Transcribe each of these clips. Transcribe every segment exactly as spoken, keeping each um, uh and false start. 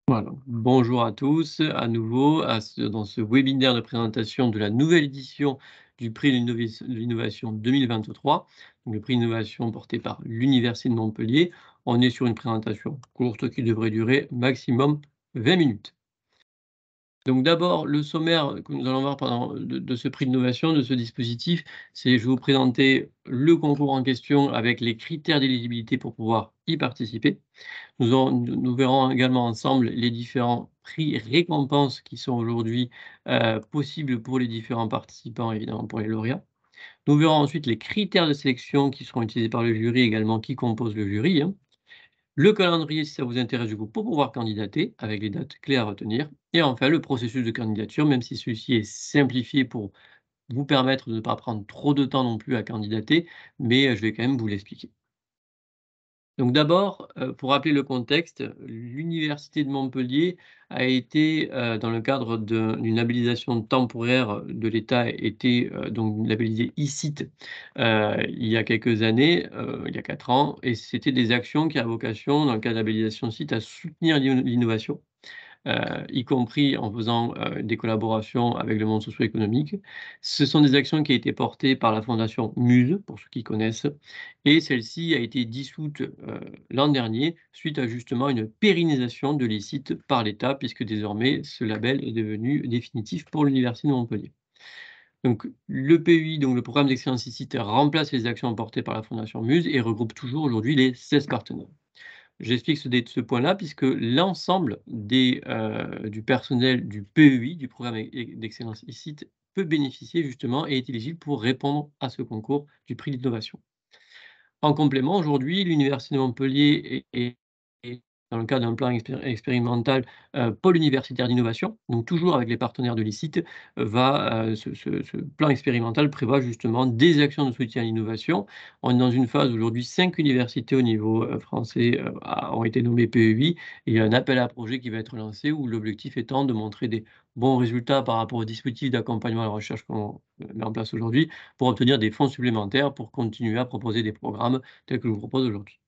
Voilà. Bonjour à tous, à nouveau à ce dans ce webinaire de présentation de la nouvelle édition du prix de l'innovis de l'innovation deux mille vingt-trois. Donc le prix d'innovation porté par l'Université de Montpellier. On est sur une présentation courte qui devrait durer maximum vingt minutes. Donc d'abord, le sommaire que nous allons voir pendant de de ce prix d'innovation, de ce dispositif, c'est je vais vous présenter le concours en question avec les critères d'éligibilité pour pouvoir y participer. Nous aurons nous nous verrons également ensemble les différents prix récompenses qui sont aujourd'hui, heu, possibles pour les différents participants, évidemment pour les lauréats. Nous verrons ensuite les critères de sélection qui seront utilisés par le jury également, qui compose le jury, hein. Le calendrier si ça vous intéresse du coup pour pouvoir candidater avec les dates clés à retenir et enfin le processus de candidature, même si celui-ci est simplifié pour vous permettre de ne pas prendre trop de temps non plus à candidater, mais, heu, je vais quand même vous l'expliquer. Donc d'abord, heu, pour rappeler le contexte, l'université de Montpellier a été, heu, dans le cadre de d'une labellisation temporaire de l'État, a été, heu, donc labellisée I-CIT, heu, il y a quelques années, heu, il y a quatre ans et c'était des actions qui a vocation, dans le cas de labellisation CIT, à soutenir l'ino l'innovation. Heu, y compris en faisant, heu, des collaborations avec le monde socio-économique. Ce sont des actions qui ont été portées par la fondation Muse, pour ceux qui connaissent et celle-ci a été dissoute, heu, l'an dernier suite à justement une pérennisation de l'I-CIT par l'État puisque désormais ce label est devenu définitif pour l'université de Montpellier. Donc le P E I, donc le programme d'excellence I-CIT remplace les actions portées par la fondation Muse et regroupe toujours aujourd'hui les seize partenaires. J'explique ce dé ce point-là puisque l'ensemble des, heu, du personnel du P E I, du programme e e d'excellence I-CIT, peut bénéficier justement et est éligible pour répondre à ce concours du prix d'innovation. En complément, aujourd'hui, l'université de Montpellier est est est dans le cadre d'un plan expéri expérimental, heu, pôle universitaire d'innovation, donc toujours avec les partenaires de l'I-CIT, heu, va, heu, ce ce ce plan expérimental prévoit justement des actions de soutien à l'innovation. On est dans une phase aujourd'hui, cinq universités au niveau, heu, français, heu, a ont été nommées P E I et il y a un appel à projets qui va être lancé où l'objectif étant de montrer des bons résultats par rapport au dispositif d'accompagnement à la recherche qu'on, heu, met en place aujourd'hui pour obtenir des fonds supplémentaires pour continuer à proposer des programmes tels que je vous propose aujourd'hui.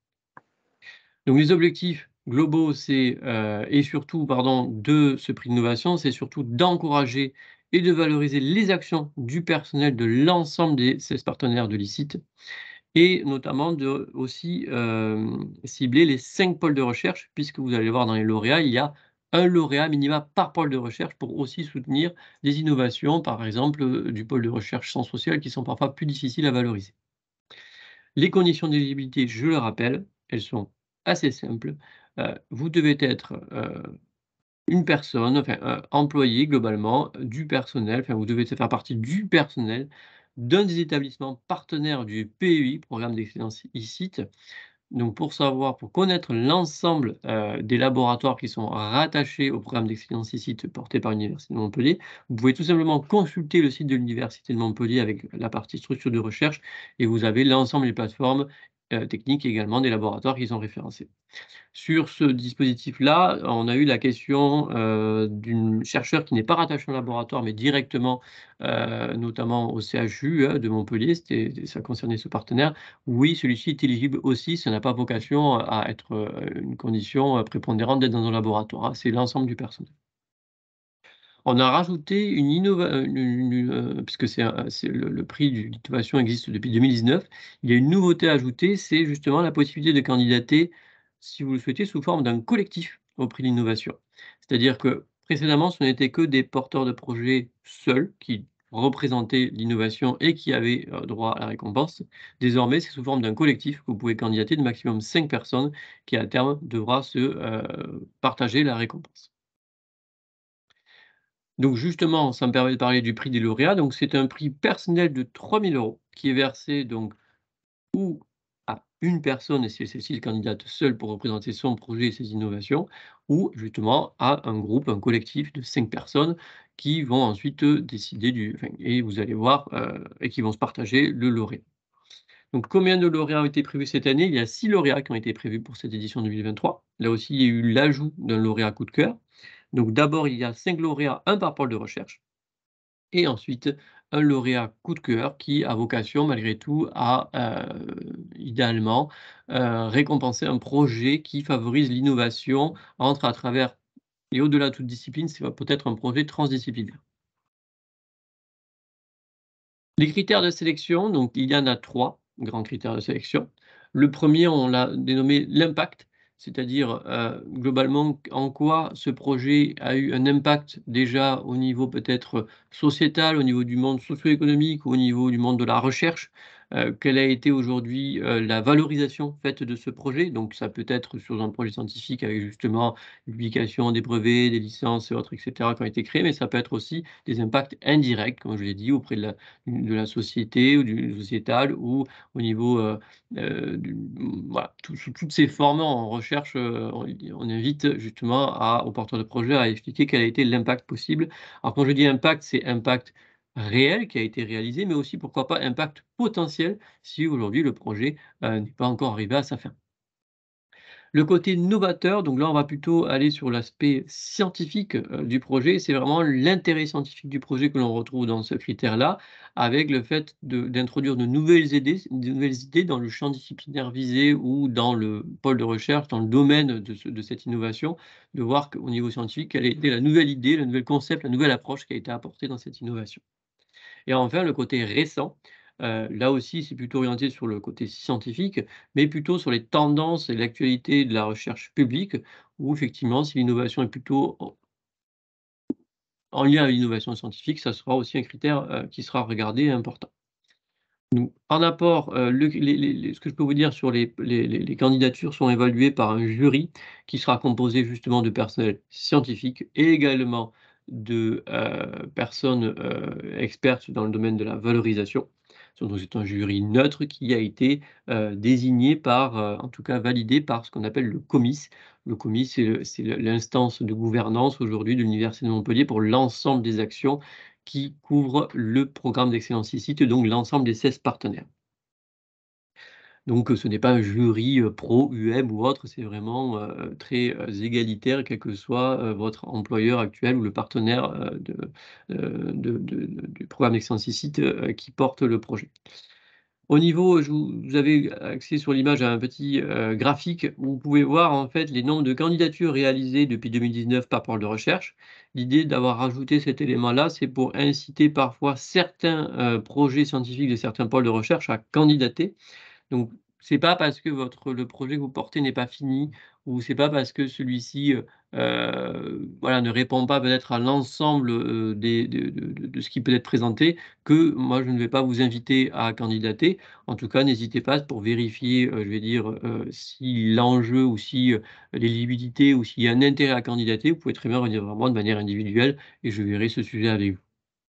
Donc les objectifs globaux, c'est, heu et surtout pardon, de ce prix d'innovation, c'est surtout d'encourager et de valoriser les actions du personnel de l'ensemble des seize partenaires de l'I-CIT et notamment de aussi, hem, cibler les cinq pôles de recherche puisque vous allez voir dans les lauréats, il y a un lauréat à minima par pôle de recherche pour aussi soutenir des innovations, par exemple, heu, du pôle de recherche sciences sociales qui sont parfois plus difficiles à valoriser. Les conditions d'éligibilité, je le rappelle, elles sont assez simples. Heu, vous devez être, heu, une personne, enfin, heu, employé globalement, du personnel, enfin vous devez faire partie du personnel d'un des établissements partenaires du P E I, programme d'excellence I-CIT. Donc pour savoir, pour connaître l'ensemble, heu, des laboratoires qui sont rattachés au programme d'excellence I-CIT porté par l'université de Montpellier, vous pouvez tout simplement consulter le site de l'université de Montpellier avec la partie structure de recherche et vous avez l'ensemble des plateformes, heu, techniques également des laboratoires qui sont référencés. Sur ce dispositif-là, on a eu la question, heu, d'une chercheur qui n'est pas rattachée au laboratoire, mais directement, heu, notamment au C H U, hein, de Montpellier, c'était ça concernait ce partenaire. Oui, celui-ci est éligible aussi, ça n'a pas vocation à être, heu, une condition, heu, prépondérante d'être dans un laboratoire, hein, c'est l'ensemble du personnel. On a rajouté une innova une une, heu, puisque c'est un c'est le le prix du l'innovation existe depuis deux mille dix-neuf. Il y a une nouveauté ajoutée, c'est justement la possibilité de candidater, si vous le souhaitez, sous forme d'un collectif au prix de l'innovation. C'est-à-dire que précédemment, ce n'étaient que des porteurs de projets seuls qui représentaient l'innovation et qui avaient, heu, droit à la récompense. Désormais, c'est sous forme d'un collectif que vous pouvez candidater de maximum cinq personnes qui à terme devra se, heu, partager la récompense. Donc justement, ça me permet de parler du prix des lauréats. Donc c'est un prix personnel de trois mille euros qui est versé donc ou à une personne et c'est celle-ci candidate seule pour représenter son projet et ses innovations, ou justement à un groupe, un collectif de cinq personnes qui vont ensuite, heu, décider du enfin et vous allez voir, heu et qui vont se partager le lauréat. Donc combien de lauréats ont été prévus cette année? Il y a six lauréats qui ont été prévus pour cette édition deux mille vingt-trois. Là aussi, il y a eu l'ajout d'un lauréat coup de cœur. Donc d'abord, il y a cinq lauréats, un par pôle de recherche et ensuite un lauréat coup de cœur qui a vocation malgré tout à, heu, idéalement, heu, récompenser un projet qui favorise l'innovation, entre à travers et au-delà de toute discipline, ça va peut-être un projet transdisciplinaire. Les critères de sélection, donc il y en a trois grands critères de sélection. Le premier, on l'a dénommé l'impact, c'est-à-dire, heu, globalement, en quoi ce projet a eu un impact déjà au niveau peut-être, sociétal, au niveau du monde socio-économique, au niveau du monde de la recherche. Heu, quelle a été aujourd'hui, heu, la valorisation faite de ce projet? Donc ça peut être sur un projet scientifique avec justement une publication, des brevets, des licences et autres et cetera qui ont été créés, mais ça peut être aussi des impacts indirects, comme je l'ai dit, auprès de la de la société ou du sociétal ou au niveau, heu heu, du mmh, voilà, tout sous toutes ces formes en recherche, heu, on on invite justement à aux porteurs de projets à expliquer quel a été l'impact possible. Alors quand je dis impact, c'est impact réel qui a été réalisé, mais aussi pourquoi pas impact potentiel si aujourd'hui le projet, heu, n'est pas encore arrivé à sa fin. Le côté novateur, donc là, on va plutôt aller sur l'aspect scientifique, heu, du projet. C'est vraiment l'intérêt scientifique du projet que l'on retrouve dans ce critère-là, avec le fait de d'introduire de nouvelles idées de nouvelles idées dans le champ disciplinaire visé ou dans le pôle de recherche, dans le domaine de ce de cette innovation, de voir qu'au niveau scientifique, quelle a été la nouvelle idée, le nouvel concept, la nouvelle approche qui a été apportée dans cette innovation. Et enfin, le côté récent, heu, là aussi, c'est plutôt orienté sur le côté scientifique, mais plutôt sur les tendances et l'actualité de la recherche publique, où effectivement, si l'innovation est plutôt en en lien avec l'innovation scientifique, ça sera aussi un critère, heu, qui sera regardé et important. Donc en apport, heu, le les les les ce que je peux vous dire sur les les les les candidatures sont évaluées par un jury qui sera composé justement de personnel scientifique et également de, heu, personnes, heu, expertes dans le domaine de la valorisation. So donc c'est un jury neutre qui a été, heu, désigné par, heu, en tout cas validé par ce qu'on appelle le comice. Le comice, c'est le c'est le l'instance de gouvernance aujourd'hui de l'université de Montpellier pour l'ensemble des actions qui couvre le programme d'excellence ICIT, donc l'ensemble des seize partenaires. Donc, heu, ce n'est pas un jury, heu, pro U M ou autre, c'est vraiment, heu, très, heu, égalitaire, quel que soit, heu, votre employeur actuel ou le partenaire, heu, de, heu, de de de du programme d'excellence ICIT, heu, qui porte le projet. Au niveau, je vous vous avez accès sur l'image à un petit, heu, graphique où vous pouvez voir en fait les nombres de candidatures réalisées depuis deux mille dix-neuf par pôle de recherche. L'idée d'avoir rajouté cet élément-là, c'est pour inciter parfois certains, heu, projets scientifiques de certains pôles de recherche à candidater. Donc, c'est pas parce que votre le projet que vous portez n'est pas fini ou c'est pas parce que celui-ci, heu heu, voilà, ne répond pas peut-être à l'ensemble, heu, des de de de de ce qui peut être présenté, que moi je ne vais pas vous inviter à candidater. En tout cas, n'hésitez pas pour vérifier, heu, je vais dire, heu, si l'enjeu ou si, heu, l'éligibilité ou s'il y a un intérêt à candidater, vous pouvez très bien revenir vers moi de manière individuelle et je verrai ce sujet avec vous.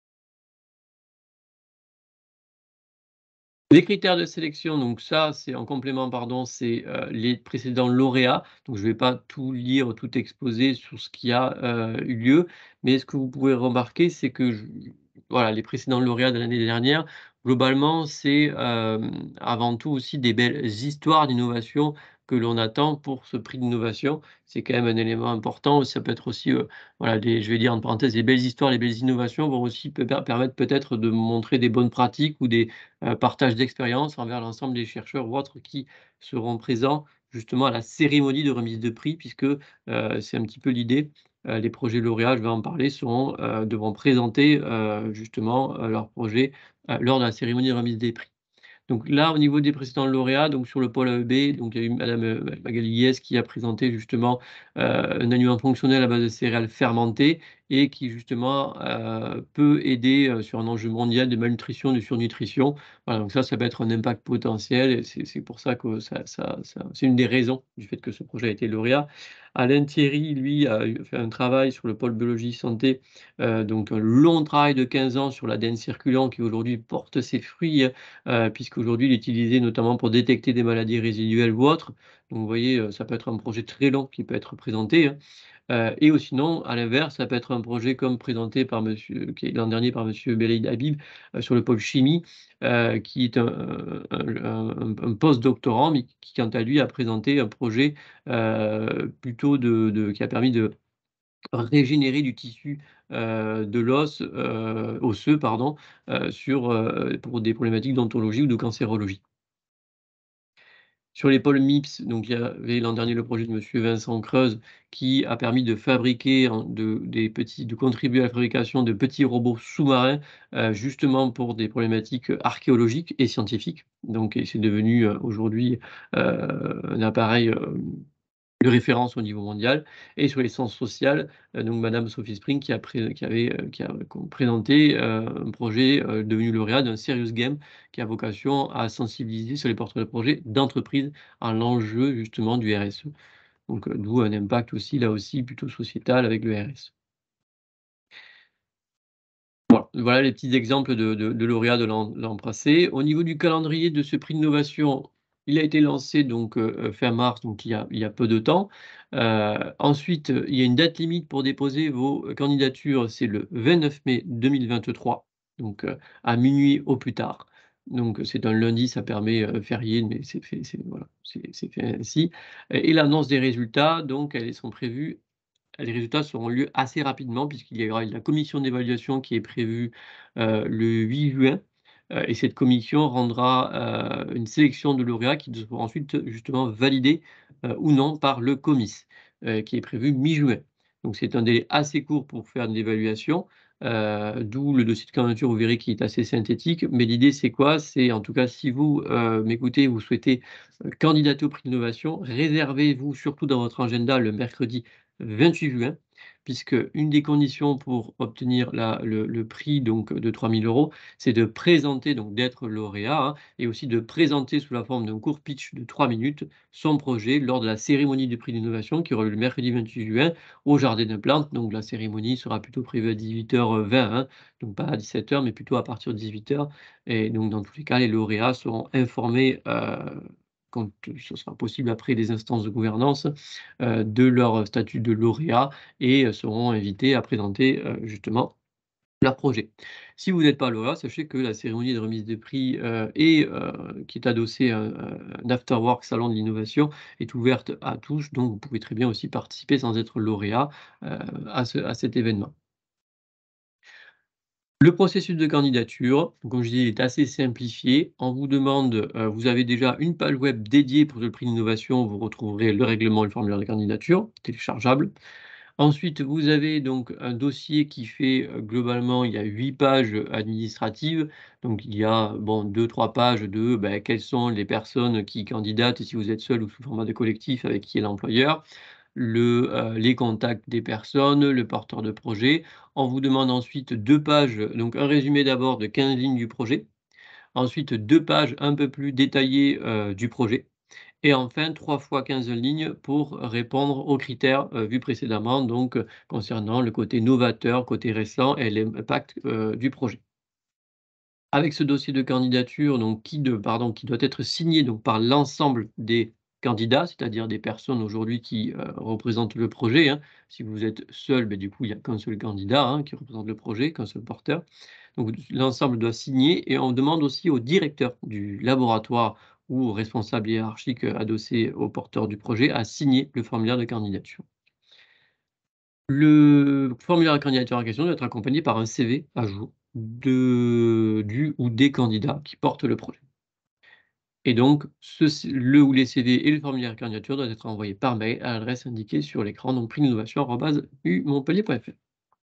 Les critères de sélection, donc ça, c'est en complément, pardon, c'est, heu, les précédents lauréats. Donc je ne vais pas tout lire, tout exposer sur ce qui a, heu, eu lieu, mais ce que vous pouvez remarquer, c'est que je voilà, les précédents lauréats de l'année dernière, globalement, c'est, hem, avant tout aussi des belles histoires d'innovation que l'on attend pour ce prix d'innovation. C'est quand même un élément important. Ça peut être aussi, heu, voilà, des je vais dire entre parenthèses, les belles histoires, les belles innovations vont aussi peut per permettre peut-être de montrer des bonnes pratiques ou des heu, partage d'expérience envers l'ensemble des chercheurs ou autres qui seront présents justement à la cérémonie de remise de prix puisque, heu, c'est un petit peu l'idée. Heu, les projets lauréats, je vais en parler, seront, heu, devront présenter, heu, justement, heu, leurs projets, heu, lors de la cérémonie de remise des prix. Donc là, au niveau des précédents lauréats, donc sur le pôle A E B, donc il y a eu madame, heu, Magali Liès qui a présenté justement, heu, un aliment fonctionnel à base de céréales fermentées et qui justement, heu, peut aider, heu, sur un enjeu mondial de malnutrition, de surnutrition. Voilà, donc ça, ça peut être un impact potentiel et c'est c'est pour ça que ça ça ça c'est une des raisons du fait que ce projet a été lauréat. Alain Thierry, lui, a eu fait un travail sur le pôle biologie santé, heu, donc un long travail de quinze ans sur l'A D N circulant qui aujourd'hui porte ses fruits, heu, puisqu'aujourd'hui il est utilisé notamment pour détecter des maladies résiduelles ou autres. Donc vous voyez, heu, ça peut être un projet très long qui peut être présenté, hein. Heu et ou sinon, à l'inverse, ça peut être un projet comme présenté par monsieur qui est l'an dernier par monsieur Belaïd Habib, heu, sur le pôle chimie, heu, qui est un un un un post-doctorant, mais qui quant à lui a présenté un projet, heu, plutôt de de qui a permis de régénérer du tissu, heu, de l'os, heu, osseux pardon, heu, sur, heu, pour des problématiques d'ontologie ou de cancérologie. Sur les pôles MIPS, donc il y avait l'an dernier le projet de monsieur Vincent Creuse qui a permis de fabriquer en de des petits de contribuer à la fabrication de petits robots sous-marins, heu, justement pour des problématiques, heu, archéologiques et scientifiques. Donc et c'est devenu, heu, aujourd'hui, heu, un appareil, hem, de référence au niveau mondial. Et sur les sciences sociales, heu, donc madame Sophie Spring qui a pré qui avait, heu, qui a con présenté, heu, un projet, heu, devenu lauréat d'un serious game qui a vocation à sensibiliser sur les porteurs de projets d'entreprise à l'enjeu justement du R S E. Donc, heu, d'où un impact aussi, là aussi, plutôt sociétal avec le R S E. Voilà, voilà les petits exemples de de de lauréats de l'an l'an passé. Au niveau du calendrier de ce prix d'innovation, il a été lancé donc, heu heu, fin mars, donc il y a il y a peu de temps. Heu, ensuite, heu, il y a une date limite pour déposer vos, heu, candidatures, c'est le vingt-neuf mai deux mille vingt-trois, donc, heu, à minuit au plus tard. Donc, heu, c'est un lundi, ça permet, heu, férié, mais c'est fait c'est voilà, c'est c'est fait ainsi. Et et l'annonce des résultats, donc elles sont prévues les résultats auront lieu assez rapidement puisqu'il y aura la commission d'évaluation qui est prévue, heu, le huit juin, heu et cette commission rendra, heu, une sélection de lauréats qui devront ensuite justement valider, heu, ou non par le comice, heu, qui est prévu mi-juin. Donc c'est un délai assez court pour faire une évaluation, heu, d'où le dossier de candidature, vous verrez qui est assez synthétique. Mais l'idée c'est quoi? C'est en tout cas si vous, heu, m'écoutez, vous souhaitez, heu, candidater au prix d'innovation, réservez-vous surtout dans votre agenda le mercredi vingt-huit juin, puisque une des conditions pour obtenir la le le prix donc de trois mille euros, c'est de présenter donc d'être lauréat, hein, et aussi de présenter sous la forme d'un court pitch de trois minutes son projet lors de la cérémonie du prix d'innovation qui aura lieu le mercredi vingt-huit juin au Jardin des Plantes. Donc la cérémonie sera plutôt prévue à dix-huit heures vingt, hein, donc pas à dix-sept heures mais plutôt à partir de dix-huit heures. Et donc dans tous les cas, les lauréats seront informés, heu, quand ce sera possible après les instances de gouvernance, heu, de leur statut de lauréat et heu, seront invités à présenter, heu, justement leur projet. Si vous n'êtes pas lauréat, sachez que la cérémonie de remise des prix, heu et heu, qui est adossée à un un after work salon de l'innovation est ouverte à tous, donc vous pouvez très bien aussi participer sans être lauréat, heu, à ce à cet événement. Le processus de candidature, donc comme je dis, est assez simplifié. On vous demande, heu, vous avez déjà une page web dédiée pour le prix d'innovation, vous retrouverez le règlement et le formulaire de candidature, téléchargeable. Ensuite, vous avez donc un dossier qui fait, heu, globalement, il y a huit pages, administratives. Donc il y a, bon, deux trois pages de, bah, quelles sont les personnes qui candidatent et si vous êtes seul ou sous format de collectif, avec qui est l'employeur. Le, heu, les contacts des personnes, le porteur de projet. On vous demande ensuite deux pages, donc un résumé d'abord de quinze lignes du projet. Ensuite deux pages un peu plus détaillées, heu, du projet. Et enfin trois fois quinze lignes pour répondre aux critères, heu, vus précédemment, donc heu, concernant le côté novateur, côté récent et l'impact, heu, du projet. Avec ce dossier de candidature, donc qui de pardon, qui doit être signé donc par l'ensemble des candidats, c'est-à-dire des personnes aujourd'hui qui, heu, représentent le projet, hein. Si vous êtes seul, beh, du coup, il y a qu'un seul candidat, hein, qui représente le projet, qu'un seul porteur. Donc l'ensemble doit signer et on demande aussi au directeur du laboratoire ou au responsable hiérarchique, heu, adossé au porteur du projet à signer le formulaire de candidature. Le formulaire de candidature en question doit être accompagné par un C V à jour de du ou des candidats qui portent le projet. Et donc ce c le ou les C V et le formulaire de candidature doivent être envoyés par mail à l'adresse indiquée sur l'écran, donc prix d'innovation arobase u montpellier point f r.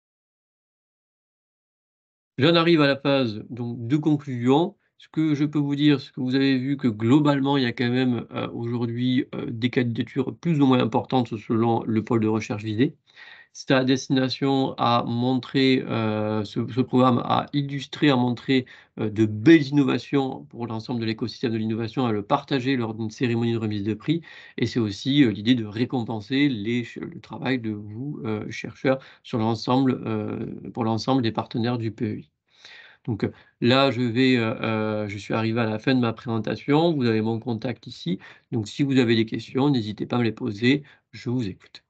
J'en arrive à la phase donc de conclusion. Ce que je peux vous dire, c'est que vous avez vu que globalement, il y a quand même, heu, aujourd'hui, heu, des candidatures plus ou moins importantes selon le pôle de recherche visé. C'est à destination à montrer, heu, ce ce programme à illustrer, à montrer, heu, de belles innovations pour l'ensemble de l'écosystème de l'innovation, à le partager lors d'une cérémonie de remise de prix et c'est aussi, heu, l'idée de récompenser les ch le travail de vous, heu, chercheurs sur l'ensemble, heu, pour l'ensemble des partenaires du P E I. Donc, heu, là je vais, heu heu, je suis arrivé à la fin de ma présentation. Vous avez mon contact ici, donc si vous avez des questions, n'hésitez pas à me les poser, je vous écoute.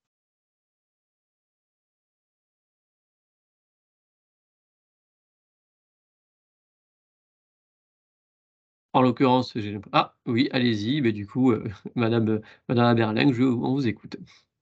En l'occurrence, j'ai ah oui, allez-y, beh, du coup, heu, madame, heu, madame Aberling, je on vous écoute.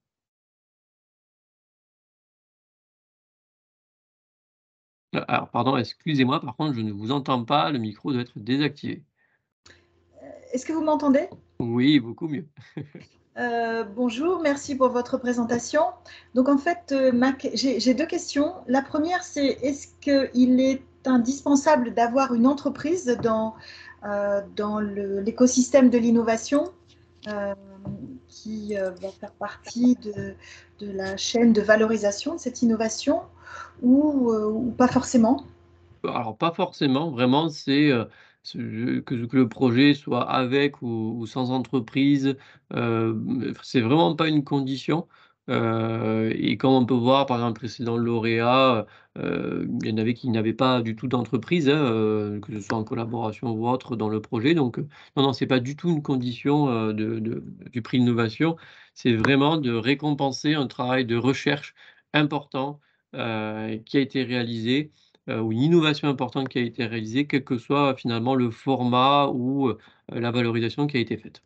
Heu, alors pardon, excusez-moi, par contre, je ne vous entends pas, le micro doit être désactivé. Est-ce que vous m'entendez? Oui, beaucoup mieux. Euh, bonjour, merci pour votre présentation. Donc en fait, euh, ma- j'ai j'ai deux questions. La première, c'est est-ce qu'il est indispensable d'avoir une entreprise dans, euh, dans le- l'écosystème de l'innovation euh, qui euh, va faire partie de, de la chaîne de valorisation de cette innovation ou, euh, ou pas forcément? Alors pas forcément, vraiment c'est, heu, ce que que le projet soit avec ou ou sans entreprise, hem, c'est vraiment pas une condition, heu et comme on peut voir par exemple, précédent lauréat, heu, il y en avait qui n'avaient pas du tout d'entreprise, hein, heu, que ce soit en collaboration ou autre dans le projet donc heu, non, non, c'est pas du tout une condition, heu, de de du prix Innovation. C'est vraiment de récompenser un travail de recherche important, heu, qui a été réalisé heu, ou une innovation importante qui a été réalisée, quel que soit finalement le format ou, heu, la valorisation qui a été faite.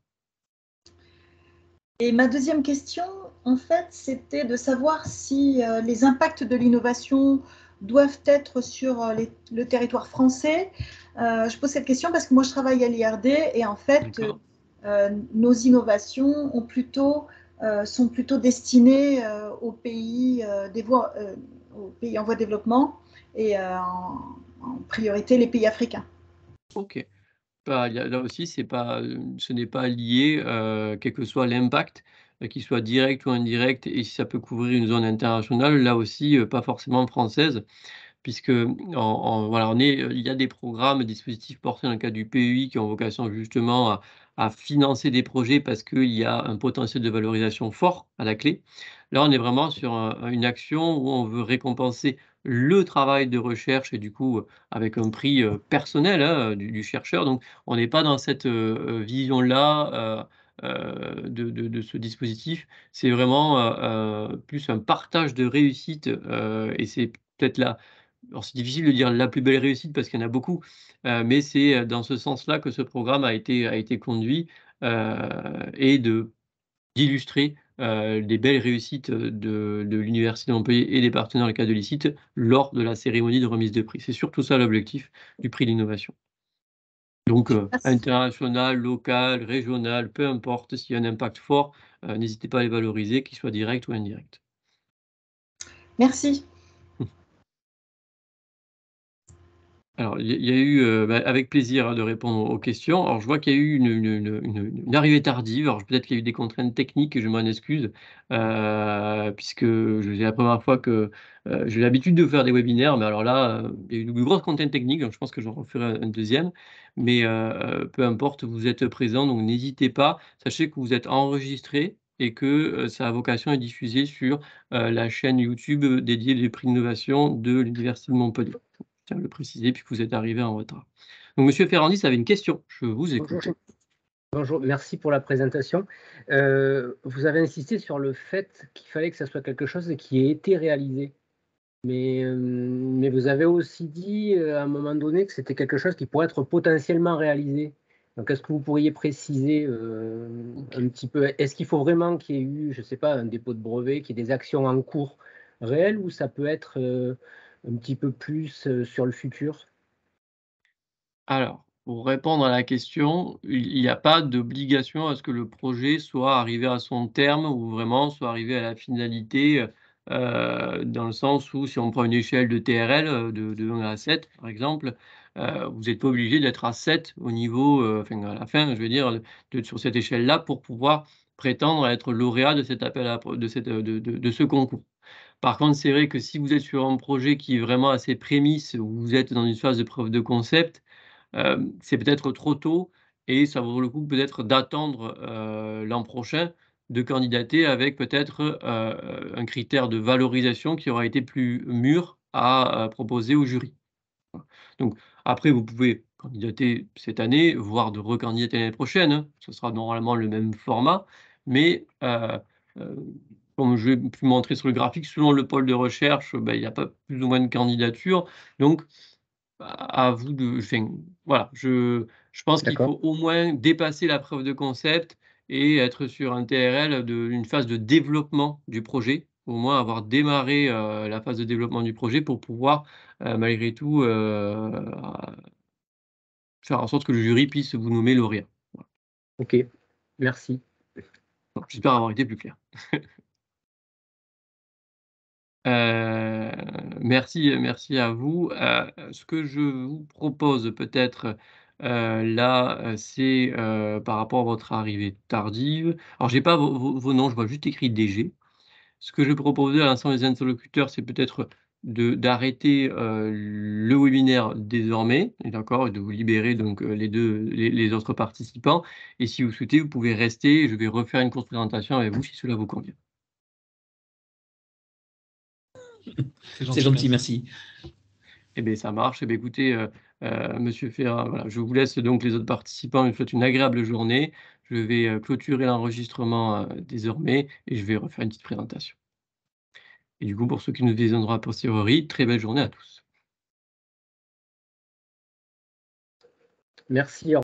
Et ma deuxième question, en fait, c'était de savoir si euh, les impacts de l'innovation doivent être sur euh, les- le territoire français. Euh, je pose cette question parce que moi, je travaille à l'I R D et en fait, D'accord. euh, nos innovations ont plutôt, euh, sont plutôt destinées euh, aux pays, euh, des voies- euh, aux pays en voie de développement et euh, en, en priorité les pays africains. OK. Bah, il y a là aussi, c'est pas, heu, ce n'est pas lié, heu, quel que soit l'impact, heu, qu'il soit direct ou indirect et si ça peut couvrir une zone internationale, là aussi, heu, pas forcément française. Puisque, en en voilà, on est, heu, il y a des programmes, des dispositifs portés dans le cadre du P E I qui ont vocation justement à à financer des projets parce qu'il y a un potentiel de valorisation fort à la clé. Là, on est vraiment sur un une action où on veut récompenser le travail de recherche et du coup, heu, avec un prix, heu, personnel, hein, du du chercheur. Donc on n'est pas dans cette, heu heu, vision-là, heu heu, de de de ce dispositif. C'est vraiment, heu heu, plus un partage de réussite, heu et c'est peut-être là alors c'est difficile de dire la plus belle réussite parce qu'il y en a beaucoup, heu, mais c'est, heu, dans ce sens-là que ce programme a été a été conduit, heu et de d'illustrer, heu, des belles réussites, heu, de de l'université de Montpellier et des partenaires dans le cadre de l'I C I T lors de la cérémonie de remise de prix. C'est surtout ça l'objectif du prix d'innovation. Donc heu, international, local, régional, peu importe, s'il y a un impact fort, heu, n'hésitez pas à les valoriser, qu'ils soient directs ou indirects. Merci. Alors, il y a il y a eu, heu, bah, avec plaisir, hein, de répondre aux questions. Alors, je vois qu'il y a eu une une une une une arrivée tardive. Alors, peut-être qu'il y a eu des contraintes techniques et je m'en excuse, heu, puisque je c'est la première fois que, heu, j'ai l'habitude de faire des webinaires, mais alors là, heu, il y a eu de grosses contraintes techniques, donc je pense que j'en referai un un deuxième. Mais, heu, peu importe, vous êtes présents, donc n'hésitez pas. Sachez que vous êtes enregistrés et que, heu, ça a vocation à être diffusé sur, heu, la chaîne YouTube, heu, dédiée des prix d'innovation de l'université de Montpellier. Je tiens à le préciser puisque vous êtes arrivé en retard. Donc monsieur Ferrandis avait une question, je vous Bonjour, écoute. bonjour, merci pour la présentation. Euh, vous avez insisté sur le fait qu'il fallait que ça soit quelque chose qui ait été réalisé. Mais, euh, mais vous avez aussi dit euh, à un moment donné que c'était quelque chose qui pourrait être potentiellement réalisé. Donc, est-ce que vous pourriez préciser euh, OK. un petit peu, est-ce qu'il faut vraiment qu'il y ait eu, je ne sais pas, un dépôt de brevet, qu'il y ait des actions en cours réelles ou ça peut être euh, un petit peu plus euh, sur le futur? Alors, pour répondre à la question, il n'y a pas d'obligation à ce que le projet soit arrivé à son terme ou vraiment soit arrivé à la finalité, heu dans le sens où si on prend une échelle de T R L, heu, de de un à sept par exemple, heu, vous n'êtes pas obligé d'être à sept au niveau, heu, enfin à la fin je veux dire, de sur cette échelle-là pour pouvoir prétendre à être lauréat de cet appel à pro de cette, heu, de de de ce concours. Par contre, c'est vrai que si vous êtes sur un projet qui est vraiment à ses prémices, où vous êtes dans une phase de preuve de concept, Hem, c'est peut-être trop tôt et ça vaut le coup peut-être d'attendre, heu, l'an prochain, de candidater avec peut-être, heu, un critère de valorisation qui aura été plus mûr à, heu, proposer au jury. Voilà. Donc après vous pouvez candidater cette année, voire de recandidater l'année prochaine, hein. Ce sera normalement le même format, mais heu heu, comme je l'ai pu montrer sur le graphique, selon le pôle de recherche, bah, il y a pas plus ou moins de candidatures. Donc à à vous de enfin, voilà, je je pense qu'il D'accord. faut au moins dépasser la preuve de concept et être sur un T R L de une phase de développement du projet. Au moins avoir démarré, heu, la phase de développement du projet pour pouvoir, heu, malgré tout, heu, faire en sorte que le jury puisse vous nommer lauréat. Voilà. OK. Merci. J'espère avoir été plus clair. Euh, merci, merci à vous. Euh, ce que je vous propose peut-être euh, là, euh, c'est euh, par rapport à votre arrivée tardive. Alors, j'ai pas vos, vos- vos noms, je vois juste écrit D G. Ce que je vais proposer à l'ensemble des interlocuteurs, c'est peut-être de d'arrêter euh, le webinaire désormais, d'accord, et de vous libérer donc euh, les deux les, les autres participants. Et si vous souhaitez, vous pouvez rester. Je vais refaire une courte présentation avec vous si cela vous convient. C'est gentil, gentil, merci. Eh bien, ça marche. Eh bien, écoutez, euh, euh, Monsieur Ferrat, voilà, je vous laisse donc les autres participants. Je vous souhaite une agréable journée. Je vais euh, clôturer l'enregistrement euh, désormais et je vais refaire une petite présentation. Et du coup, pour ceux qui nous viendront a posteriori, très belle journée à tous. Merci.